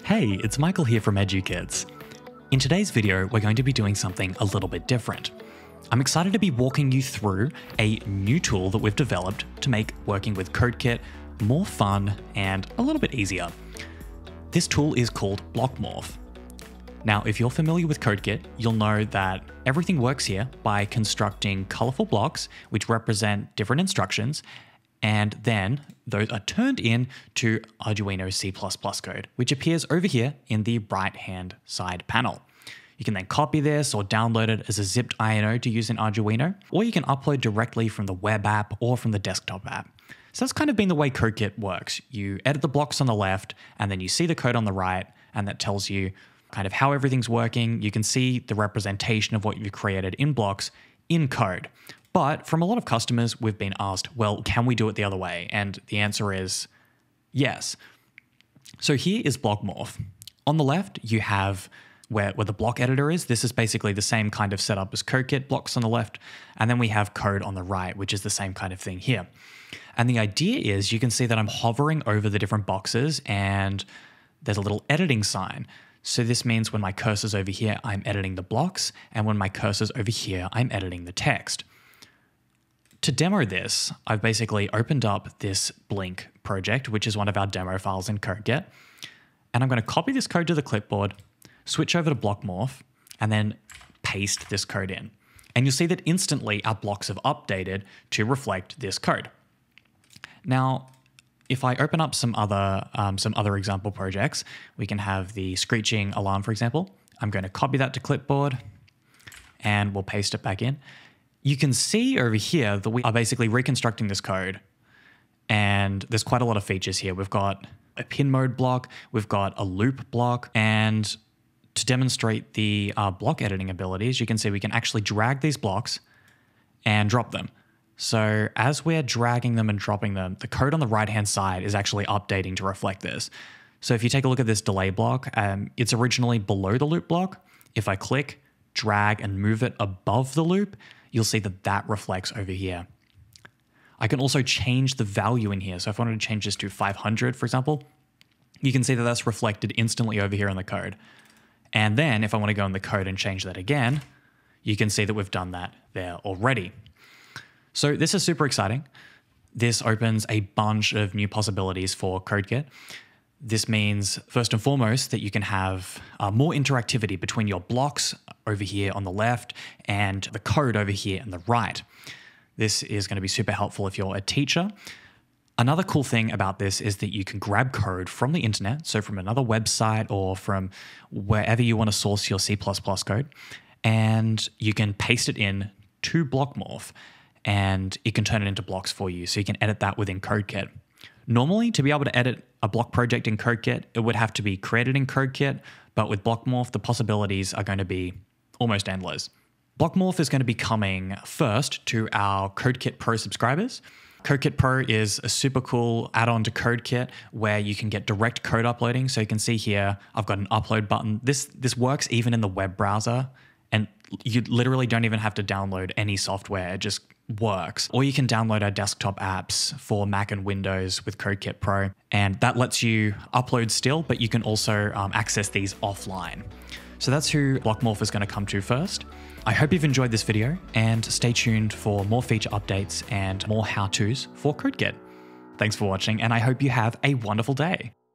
Hey, it's Michael here from EduKids. In today's video, we're going to be doing something a little bit different. I'm excited to be walking you through a new tool that we've developed to make working with Code Kit more fun and a little bit easier. This tool is called Blockmorph. Now, if you're familiar with Code Kit, you'll know that everything works here by constructing colorful blocks which represent different instructions, and then those are turned in to Arduino C++ code, which appears over here in the right-hand side panel. You can then copy this or download it as a zipped INO to use in Arduino, or you can upload directly from the web app or from the desktop app. So that's kind of been the way Code Kit works. You edit the blocks on the left, and then you see the code on the right, and that tells you kind of how everything's working. You can see the representation of what you've created in blocks in code. But from a lot of customers, we've been asked, well, can we do it the other way? And the answer is yes. So here is Blockmorph. On the left, you have where the block editor is. This is basically the same kind of setup as Code Kit, blocks on the left. And then we have code on the right, which is the same kind of thing here. And the idea is you can see that I'm hovering over the different boxes and there's a little editing sign. So this means when my cursor's over here, I'm editing the blocks. And when my cursor's over here, I'm editing the text. To demo this, I've basically opened up this Blink project, which is one of our demo files in Code Kit. And I'm going to copy this code to the clipboard, switch over to Blockmorph, and then paste this code in. And you'll see that instantly our blocks have updated to reflect this code. Now, if I open up some other example projects, we can have the screeching alarm, for example. I'm going to copy that to clipboard, and we'll paste it back in. You can see over here that we are basically reconstructing this code, and there's quite a lot of features here. We've got a pin mode block, we've got a loop block, and to demonstrate the block editing abilities, you can see we can actually drag these blocks and drop them. So as we're dragging them and dropping them, the code on the right-hand side is actually updating to reflect this. So if you take a look at this delay block, it's originally below the loop block. If I click, drag, and move it above the loop, you'll see that that reflects over here. I can also change the value in here. So if I wanted to change this to 500, for example, you can see that that's reflected instantly over here in the code. And then if I want to go in the code and change that again, you can see that we've done that there already. So this is super exciting. This opens a bunch of new possibilities for Code Kit. This means, first and foremost, that you can have more interactivity between your blocks over here on the left and the code over here on the right. This is going to be super helpful if you're a teacher. Another cool thing about this is that you can grab code from the internet, so from another website or from wherever you want to source your C++ code, and you can paste it in to Blockmorph, and it can turn it into blocks for you, so you can edit that within Code Kit. Normally, to be able to edit a block project in Code Kit, it would have to be created in Code Kit, but with Blockmorph, the possibilities are going to be almost endless. Blockmorph is going to be coming first to our Code Kit Pro subscribers. Code Kit Pro is a super cool add-on to Code Kit where you can get direct code uploading. So you can see here, I've got an upload button. This works even in the web browser, and you literally don't even have to download any software. It just works. Or you can download our desktop apps for Mac and Windows with Code Kit Pro, and that lets you upload still, but you can also access these offline. So that's who Blockmorph is going to come to first. I hope you've enjoyed this video, and stay tuned for more feature updates and more how-tos for Code Kit. Thanks for watching, and I hope you have a wonderful day.